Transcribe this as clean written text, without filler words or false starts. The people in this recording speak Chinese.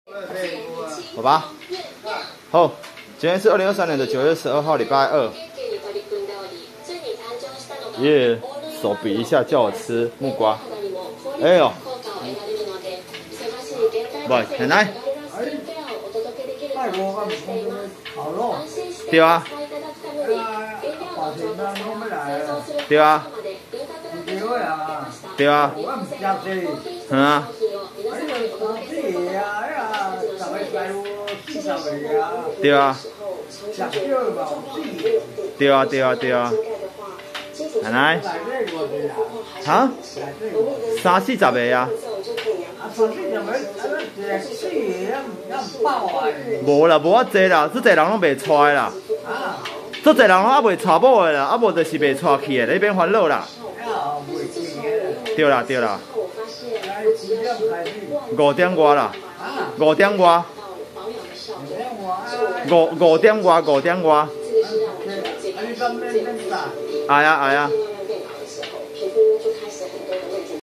好吧。好，今天是2023年的9月12号，礼拜二。耶，手比一下，叫我吃木瓜。哎呦，不，奶奶。对啊。对啊。对啊。嗯啊。对啊。对啊对啊对啊。奶奶。哈？30-40个啊。无啦，无遐济啦，足济人拢袂娶啦。足济人拢还袂娶某的啦，啊无就是袂娶去的，你免烦恼啦。对啦对啦。5点外啦，5点外。5点外。哎呀哎呀。